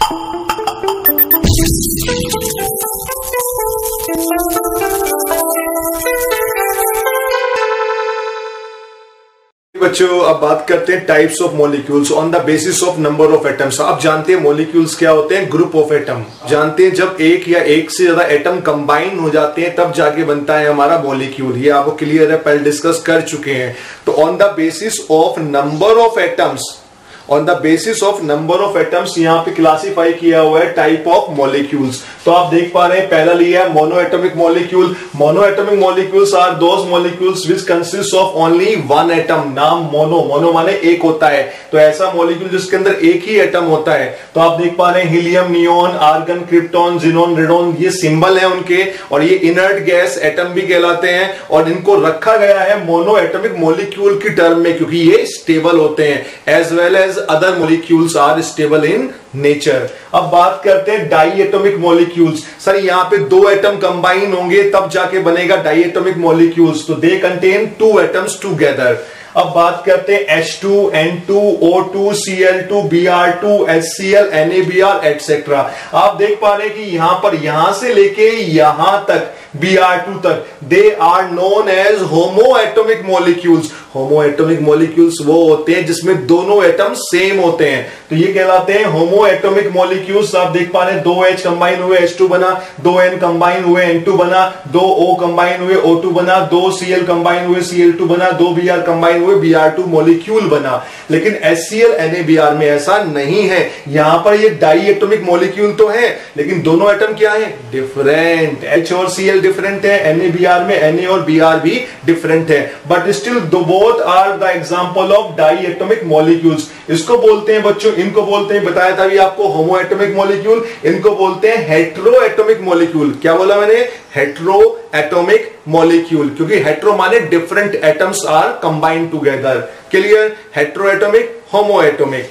बच्चों अब बात करते हैं types of molecules on the basis of number of atoms. आप जानते हैं मॉलिक्यूल्स क्या होते हैं? Group of atom. जानते हैं जब एक या एक से ज्यादा एटम कंबाइन हो जाते हैं तब जाके बनता है हमारा मॉलिक्यूल। ये आपको क्लियर है, पहले डिस्कस कर चुके हैं। तो on the basis of number of atoms, on the basis of number of atoms यहाँ पे क्लासिफाई किया हुआ है टाइप ऑफ मॉलिक्यूल्स। तो आप देख पा रहे हैं पहला लिया है mono atomic molecule. Mono atomic molecules are those molecules which consist of only one atom. नाम मोनो, मोनो माने एक होता है, तो ऐसा मॉलिक्यूल जिसके अंदर एक ही एटम होता है। तो आप देख पा रहे हैं helium, neon, argon, krypton, xenon, radon, ये सिंबल है उनके, और ये इनर्ट गैस एटम भी कहलाते हैं। और इनको रखा गया है मोनो एटॉमिक मॉलिक्यूल की टर्म में क्योंकि ये स्टेबल होते हैं, as well as other molecules are stable in nature. अब बात करते हैं डाई एटॉमिक मॉलिक्यूल्स। सर यहाँ पे दो एटम कंबाइन होंगे तब जाके बनेगा डाई एटॉमिक मॉलिक्यूल्स, तो they contain two atoms together. अब बात करते हैं H2, N2, O2, Cl2, Br2, HCl, NaBr etcetera. आप देख पा रहे हैं कि यहां पर यहां से लेके यहां तक Br2 तक they are known as homo atomic molecules. Homo atomic molecules वो होते हैं जिसमें दोनों एटम सेम होते हैं, तो ये कहलाते हैं होमो एटॉमिक मॉलिक्यूल्स। आप देख पा रहे हैं दो H कंबाइन हुए H2 बना, दो N कंबाइन हुए N2 बना, दो O कंबाइन हुए O2 बना, दो Cl कंबाइन हुए Cl2 बना, दो Br कंबाइन हुए Br2 मॉलिक्यूल बना। लेकिन HCl NaBr में ऐसा नहीं है। यहां पर ये डाई एटॉमिक मॉलिक्यूल तो है लेकिन दोनों एटम क्या है? डिफरेंट। H और Cl डिफरेंट है, NaBr में Na और Br भी डिफरेंट है, but still both are the example of di atomic molecules. इसको बोलते हैं बच्चों, इनको बोलते हैं, बताया था अभी आपको, होमो एटॉमिक मॉलिक्यूल। इनको बोलते हैं हेट्रो एटॉमिक मॉलिक्यूल। क्या बोला मैंने? हेट्रो एटॉमिक मॉलिक्यूल, क्योंकि हेट्रो माने different atoms are combined together. Clear? Hetero atomic, homo atomic.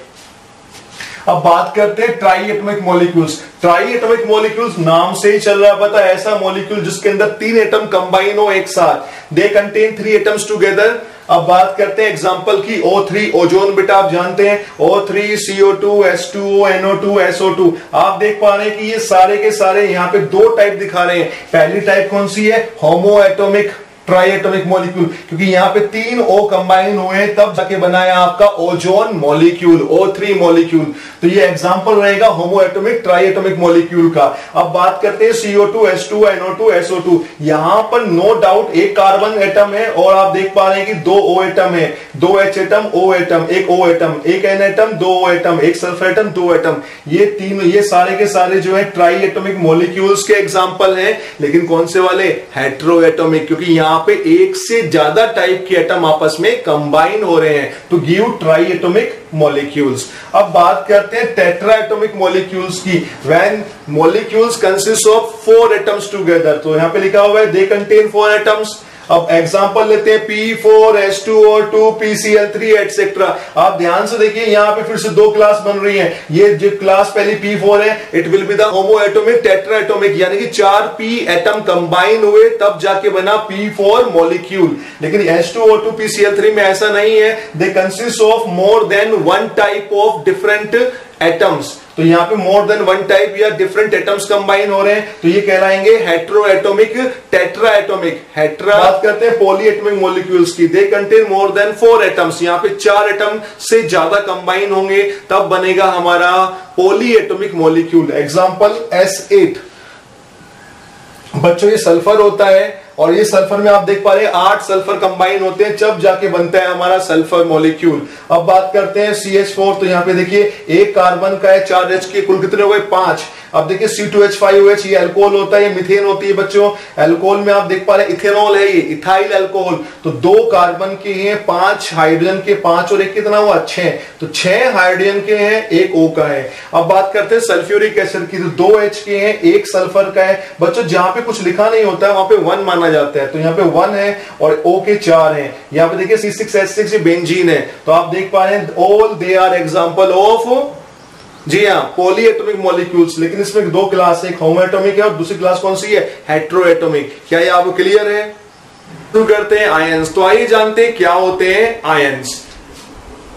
अब बात करते हैं tri atomic molecules. Tri atomic molecules नाम से ही चल रहा है पता है, ऐसा मॉलिक्यूल जिसके अंदर तीन एटम कंबाइन हो एक साथ। They contain three atoms together. अब बात करते हैं एग्जांपल की O3 ओजोन, बेटा आप जानते हैं O3 CO2 H2O NO2 SO2। आप देख पा रहे हैं कि ये सारे के सारे यहाँ पे दो टाइप दिखा रहे हैं। पहली टाइप कौन सी है? Homo atomic tri atomic molecule, क्योंकि यहाँ पे तीन O कंबाइन हुए तब जाके बनाया आपका ओजोन मॉलिक्यूल, O3 मॉलिक्यूल। तो ये एग्जांपल रहेगा homo atomic tri atomic molecule का। अब बात करते हैं CO2 H2 NO2 SO2। यहां पर नो डाउट एक कार्बन एटम है और आप देख पा रहे हैं कि दो O एटम है, दो H एटम, O एटम, एक O एटम, एक N एटम, दो O एटम, एक सल्फर एटम, दो एटम। ये तीन, ये सारे के सारे जो है ट्राई एटॉमिक मॉलिक्यूल्स के एग्जांपल हैं। लेकिन कौन से वाले? हेट्रो एटॉमिक, क्योंकि यहाँ पे एक से ज्यादा टाइप के एटम आपस में कंबाइन हो रहे हैं, तो गिव ट्राई एटॉमिक मॉलिक्यूल्स। अब बात करते हैं टेट्रा एटॉमिक मॉलिक्यूल्स की। When molecules consist of four atoms together, तो यहां पे लिखा हुआ है दे कंटेन फोर एटम्स। अब एग्जांपल लेते हैं P4 H2O2 PCl3 एटसेट्रा। आप ध्यान से देखिए यहां पे फिर से दो क्लास बन रही हैं। ये जो क्लास पहली P4 है, it will be the homo atomic tetra atomic, यानी कि 4 P एटम कंबाइन हुए तब जाके बना P4 मॉलिक्यूल। लेकिन H2O2 PCl3 में ऐसा नहीं है, they consist of more than one type of different atoms. तो यहां पे मोर देन वन टाइप या डिफरेंट एटम्स कंबाइन हो रहे हैं, तो ये कहलाएंगे हेट्रो एटॉमिक, टेट्रा एटॉमिक। हेट्रा। बात करते हैं पॉली एटॉमिक मॉलिक्यूल्स की। They contain more than four atoms. यहां पे चार एटम से ज्यादा कंबाइन होंगे तब बनेगा हमारा poly atomic molecule. Example S8। बच्चों ये सल्फर होता है और ये सल्फर में आप देख पा रहे हैं 8 सल्फर कंबाइन होते हैं जब जाके बनता है हमारा सल्फर मॉलिक्यूल। अब बात करते हैं CH4। तो यहाँ पे देखिए एक कार्बन का है, 4 H के कुल कितने हो गए? 5। अब देखिए C2H5OH, ये अल्कोहल होता है, ये मिथेन होती है बच्चों। अल्कोहल में आप देख पा रहे हैं इथेनॉल है, ये इथाइल अल्कोहल। तो दो कार्बन के हैं, 5 हाइड्रोजन के, 5 और एक कितना हुआ? 6। तो 6 हाइड्रोजन के हैं, एक O का है। अब बात करते हैं सल्फ्यूरिक एसिड की। तो 2 H के हैं, एक सल्फर का है। बच्चों जहां पे कुछ लिखा नहीं होता है वहां पे 1 माना जाता है, तो यहाँ पे 1 है और O के 4 हैं। यहाँ पे देखिए C6H6 ये बेंजीन है। तो आप देख पा रहे हैं all they are example of, जी हाँ, पॉली एटॉमिक मॉलिक्यूल्स। लेकिन इसमें दो क्लास है, एक होमो एटॉमिक है और दूसरी क्लास कौन सी है? Hetero atomic. क्या ये आपको क्लियर है? शुरू करते हैं आयंस। तो आइए जानते हैं क्या होते हैं ions.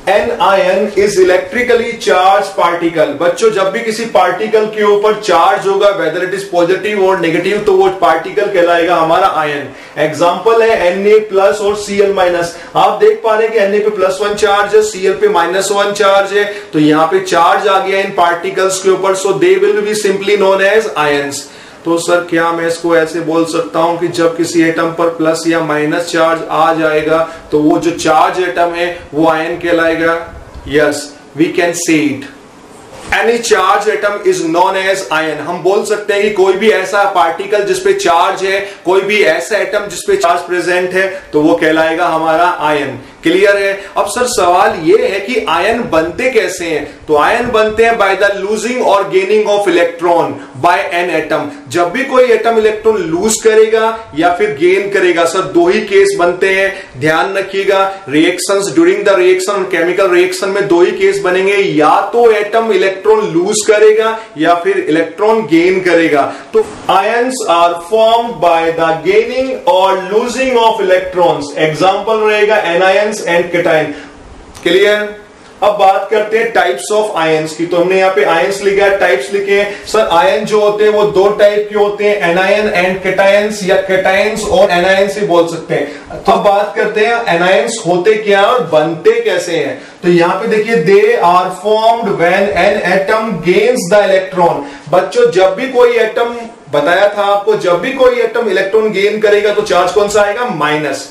An ion is electrically charge particle. बच्चों जब भी किसी पार्टिकल के ऊपर चार्ज होगा वेदर इट इज पॉजिटिव और नेगेटिव तो वो पार्टिकल कहलाएगा हमारा आयन। एग्जांपल है Na+ और Cl-। आप देख पा रहे हैं कि Na पे +1 चार्ज है, Cl पे -1 चार्ज है, तो यहां पे चार्ज आ गया इन पार्टिकल्स के ऊपर, so they will be simply known as ions. तो सर क्या मैं इसको ऐसे बोल सकता हूं कि जब किसी एटम पर प्लस या माइनस चार्ज आ जाएगा तो वो जो चार्ज एटम है वो आयन कहलाएगा? Yes, we can say it. Any charge atom is known as ion. हम बोल सकते हैं कि कोई भी ऐसा पार्टिकल जिसपे चार्ज है, कोई भी ऐसा एटम जिसपे चार्ज प्रेजेंट है तो वो कहलाएगा हमारा आयन। क्लियर है? अब सर सवाल ये है कि आयन बनते कैसे हैं? तो आयन बनते हैं बाय द लूजिंग और gaining of electron by an atom. जब भी कोई एटम इलेक्ट्रॉन लूज करेगा या फिर गेन करेगा, सर दो ही केस बनते हैं, ध्यान रखिएगा। रिएक्शंस ड्यूरिंग द रिएक्शन और केमिकल रिएक्शन में दो ही केस बनेंगे, या तो एटम इलेक्ट्रॉन लूज करेगा या फिर इलेक्ट्रॉन गेन करेगा। तो ions are formed by the gaining और लूजिंग ऑफ इलेक्ट्रॉन्स। एग्जांपल रहेगा एनायंस एंड कैटायन। क्लियर? अब बात करते हैं टाइप्स ऑफ आयंस की। तो हमने यहाँ पे आयंस लिखा है, टाइप्स लिखे हैं। सर आयन जो होते हैं वो दो टाइप के होते हैं, एनायन एंड कैटायंस, या कैटायंस और एनायंस ही बोल सकते हैं। तो अब बात करते हैं एनायंस होते क्या और बनते कैसे हैं। तो यहाँ पे देखिए, they are formed when an atom gains the electron. बच्चों जब भी कोई एटम, बताया था आपको, जब भी कोई एटम इलेक्ट्रॉन गेन करेगा तो चार्ज कौन सा आएगा? माइनस।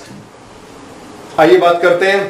आइए बात करते हैं।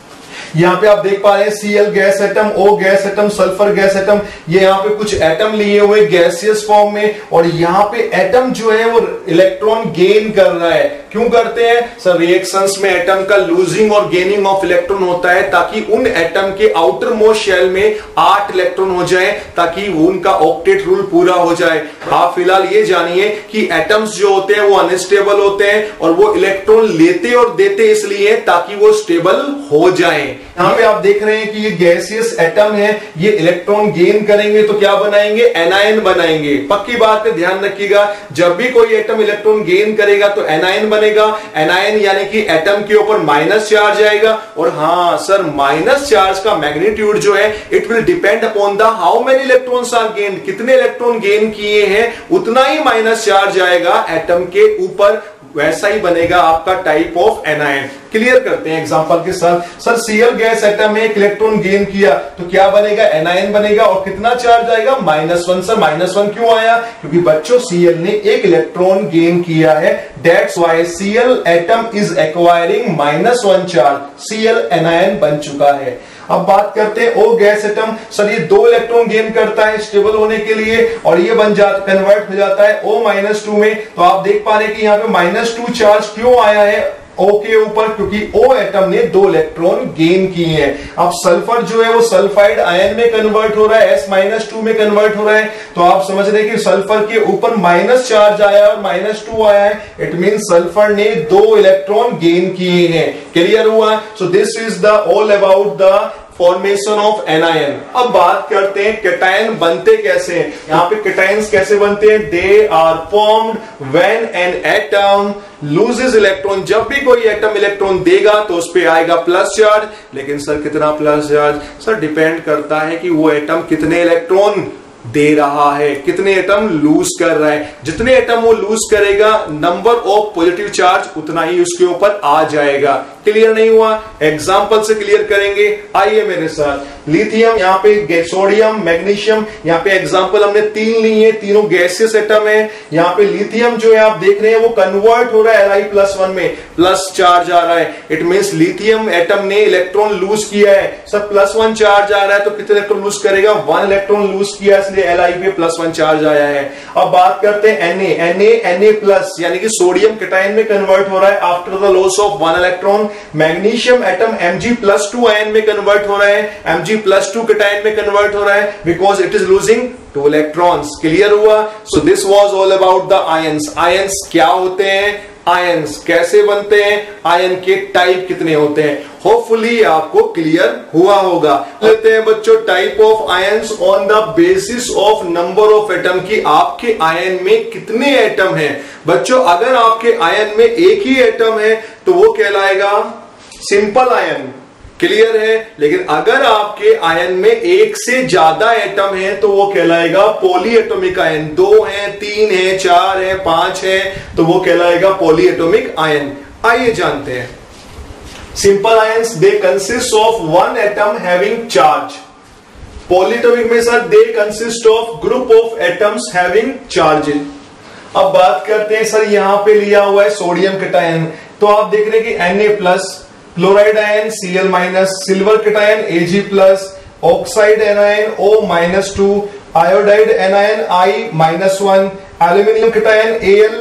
यहां पे आप देख पा रहे हैं Cl gas atom, O gas atom, sulphur gas atom, ये यहां पे कुछ एटम लिए हुए गैसियस फॉर्म में, और यहां पे एटम जो है वो इलेक्ट्रॉन गेन कर रहा है। क्यों करते हैं? सर रिएक्शंस में एटम का लूजिंग और गेनिंग ऑफ इलेक्ट्रॉन होता है ताकि उन एटम के आउटर मोस्ट शेल में 8 इलेक्ट्रॉन हो जाए, ताकि उनका ऑक्टेट रूल पूरा हो जाए। आप फिलहाल ये जानिए कि एटम्स जो होते हैं वो अनस्टेबल होते हैं और वो इलेक्ट्रॉन लेते और देते इसलिए ताकि वो स्टेबल हो जाए। यहां पे आप देख रहे हैं कि ये गैसियस एटम है, ये इलेक्ट्रॉन गेन करेंगे तो क्या बनाएंगे? एनायन बनाएंगे। पक्की बात है, ध्यान रखिएगा। जब भी कोई एटम इलेक्ट्रॉन गेन करेगा तो एनायन बनेगा। एनायन यानी कि एटम के ऊपर माइनस चार्ज आएगा, और हां सर माइनस चार्ज का मैग्नीट्यूड जो है it will depend upon the how many electrons are gain. कितने इलेक्ट्रॉन गेन किए हैं उतना ही माइनस चार्ज आएगा एटम के ऊपर, वैसा ही बनेगा आपका टाइप ऑफ एनायन। क्लियर करते हैं एग्जांपल के साथ। सर Cl गैस एटम में एक इलेक्ट्रॉन गेन किया तो क्या बनेगा? एनायन बनेगा, और कितना चार्ज आएगा? -1। सर -1 क्यों आया? क्योंकि बच्चों Cl ने एक इलेक्ट्रॉन गेन किया है, that's why Cl atom is acquiring -1 charge. Cl anion बन चुका है। अब बात करते हैं O गैस एटम। सर ये 2 इलेक्ट्रॉन गेन करता है स्टेबल होने के लिए, और ये बन जाता, कन्वर्ट हो जाता है O-2 में। तो आप देख पा रहे हैं कि यहाँ पे -2 चार्ज क्यों आया है O के ऊपर? क्योंकि O एटम ने 2 इलेक्ट्रॉन गेन किए हैं। अब सल्फर जो है वो सल्फाइड आयन में कन्वर्ट हो रहा है, S-2 में कन्वर्ट हो रहा है। तो आप समझ रहे हैं कि सल्फर के ऊपर माइनस चार्ज आया और -2 आया है, इट मीन सल्फर ने 2 इलेक्ट्रॉन गेन किए हैं। क्लियर हुआ? So this is the all about the formation of anion. अब बात करते हैं कैटायन बनते कैसे हैं। यहां पे कैटायंस कैसे बनते हैं? They are formed when an atom loses electron. जब भी कोई एटम इलेक्ट्रॉन देगा तो उस पे आएगा प्लस चार्ज। लेकिन सर कितना प्लस चार्ज? सर डिपेंड करता है कि वो एटम कितने इलेक्ट्रॉन दे रहा है, कितने एटम लूज कर रहा है। जितने एटम वो लूज करेगा नंबर ऑफ पॉजिटिव चार्ज उतना ही उसके ऊपर आ जाएगा। क्लियर नहीं हुआ? एग्जांपल से क्लियर करेंगे, आइए मेरे साथ। लिथियम, यहाँ पे सोडियम, मैग्नीशियम, यहाँ पे एग्जांपल हमने 3 ली है, तीनों गैसियस एटम है। यहाँ पे लिथियम जो है आप देख रहे हैं वो कन्वर्ट हो रहा है Li+1 में, प्लस चार्ज आ रहा है। इट मींस लिथियम एटम ने इलेक्ट्रॉन लूज किया है। सब +1 चार्ज आ रहा है तो कितने इलेक्ट्रॉन लूज करेगा? 1 इलेक्ट्रॉन लूज किया, इसलिए Li पे +1 चार्ज आया है। अब बात करते हैं Na+, यानी कि सोडियम कैटायन में कन्वर्ट हो रहा है after the loss of 1 electron. Magnesium atom Mg+2 ion में कन्वर्ट हो रहा है, Mg+2 कैटायन में कन्वर्ट हो रहा है, because it is losing 2 electrons. Clear हुआ? So this was all about the ions. Ions क्या होते हैं, आयंस कैसे बनते हैं, आयन के टाइप कितने होते हैं। होपफुली आपको क्लियर हुआ होगा। लेते हैं बच्चों type of ions on the basis of number of atom, की आपके आयन में कितने एटम हैं। बच्चों अगर आपके आयन में एक ही एटम है तो वो कहलाएगा सिंपल आयन। क्लियर है। लेकिन अगर आपके आयन में एक से ज्यादा एटम है तो वो कहलाएगा पॉलीएटॉमिक आयन। 2 है, 3 है, 4 है, 5 है, तो वो कहलाएगा पॉलीएटॉमिक आयन। आइए जानते हैं। Simple ions they consist of one atom having charge. Polyatomic में sir they consist of group of atoms having charges. अब बात करते हैं सर, यहां पे लिया हुआ है सोडियम कैटायन, तो आप देख रहे हैं कि Na+, chloride ion Cl-, silver cation Ag+, oxide anion O-2, iodide anion I-1, aluminium cation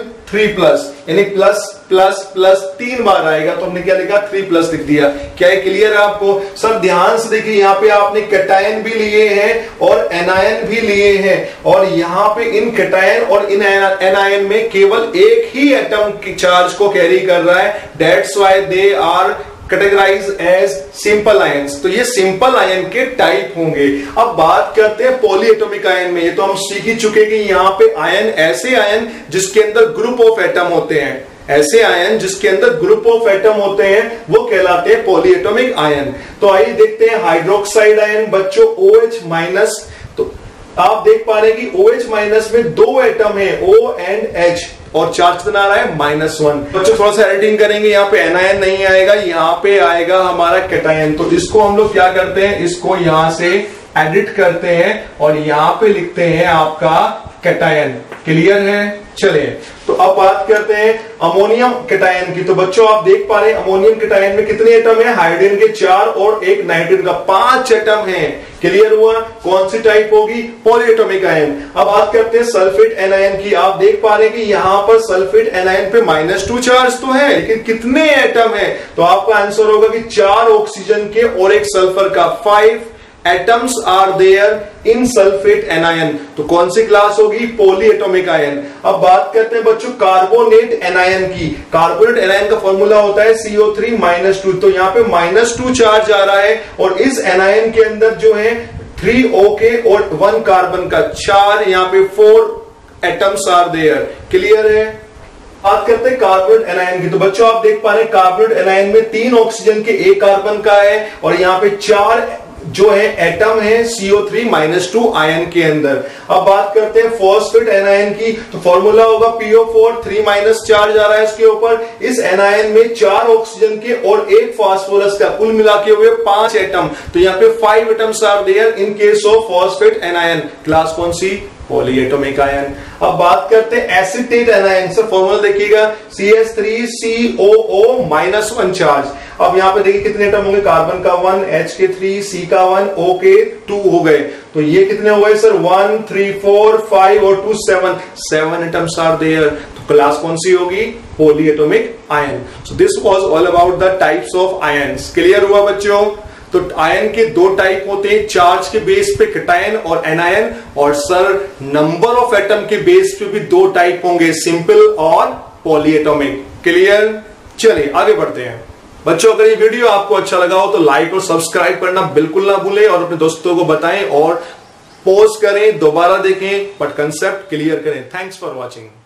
Al3+, यानी प्लस प्लस प्लस 3 बार आएगा, तो हमने क्या लिखा 3+ लिख दिया। क्या है क्लियर है आपको? सर ध्यान से देखिए, यहाँ पे आपने कैटायन भी लिए हैं और एनायन भी लिए हैं, और यहाँ पे इन कैटायन और इन एनायन में केवल एक ही एटम की चार्ज को कैरी कर रहा है। That's why they are categorise as simple ions. तो ये सिंपल आयन के टाइप होंगे। अब बात करते हैं पॉलीएटॉमिक आयन में। ये तो हम सीख ही चुके कि यहाँ पे आयन, ऐसे आयन जिसके अंदर ग्रुप ऑफ एटम होते हैं, ऐसे आयन जिसके अंदर ग्रुप ऑफ एटम होते हैं वो कहलाते हैं पॉलीएटॉमिक आयन। तो आइए देखते हैं हाइड्रोक्साइड आयन बच्चों OH-। तो आप देख पा रहे हैं कि OH- में 2 एटम है O एंड H, और चार्ज कितना आ रहा है -1। बच्चों थोड़ा सा एडिटिंग करेंगे, यहाँ पे एनायन नहीं आएगा, यहाँ पे आएगा हमारा कैटायन। तो इसको हम लोग क्या करते हैं, इसको यहां से एडिट करते हैं और यहाँ पे लिखते हैं आपका कैटायन। क्लियर है? चलिए, तो अब बात करते हैं अमोनियम कैटायन की। तो बच्चों आप देख पा रहे हैं अमोनियम कैटायन में कितने एटम है, हाइड्रोजन के 4 और एक नाइट्रोजन का 5 एटम है। क्लियर हुआ? कौन सी टाइप होगी? Polyatomic ion. अब बात करते हैं सल्फेट एनायन की। आप देख पा रहे हैं कि यहां पर सल्फेट एनायन पे -2 चार्ज तो है, लेकिन कितने एटम है? तो आपका आंसर होगा कि 4 ऑक्सीजन के और एक सल्फर का, 5 atoms are there in sulphate anion. तो कौन सी क्लास होगी? Polyatomic ion. अब बात करते हैं बच्चों कार्बोनेट एनायन की। कार्बोनेट एनायन का फॉर्मूला होता है CO3-2। तो यहाँ पे -2 चार्ज आ रहा है, और इस एनायन के अंदर जो है 3 OK और 1 कार्बन का 4, यहाँ पे 4 एटम्स आर देयर। क्लियर है? बात करते हैं कार्बोनेट एनायन की। तो बच्चों आप देख पा रहे हैं कार्बोनेट एनायन में 3 ऑक्सीजन के 1 कार्बन का है, और यहाँ पे 4 जो है एटम है CO3-2 आयन के अंदर। अब बात करते हैं फॉस्फेट एनायन की। तो फॉर्मूला होगा PO4, 3- चार्ज आ रहा है इसके ऊपर। इस एनायन में 4 ऑक्सीजन के और 1 फास्फोरस का, कुल मिला के हुए 5 एटम। तो यहाँ पे 5 atoms are there in case of phosphate anion. Class कौन सी? Polyatomic ion. अब बात करते हैं एसीटेट एनायन। सर फॉर्मूला देखिएगा CH3COO-1 चार्ज। अब यहाँ पे देखिए कितने एटम होंगे, कार्बन का 1, H के 3, C का 1, O के 2 हो गए। तो ये कितने हो गए सर? 1, 3, 4, 5 और 2, 7 एटम्स आर देयर। तो क्लास कौन सी होगी? Polyatomic ion. So this was all about the types of ions. Clear हुआ बच्चों? तो आयन के 2 टाइप होते हैं, चार्ज के बेस पे कैटायन और एनायन, और सर नंबर ऑफ एटम के बेस पे भी 2 टाइप होंगे, सिंपल और पॉलीएटॉमिक। क्लियर? चलिए आगे बढ़ते हैं बच्चों। अगर ये वीडियो आपको अच्छा लगा हो तो लाइक और सब्सक्राइब करना बिल्कुल ना भूलें, और अपने दोस्तों को बताएं और पॉज करें, दोबारा देखें, बट कंसेप्ट क्लियर करें। Thanks for watching.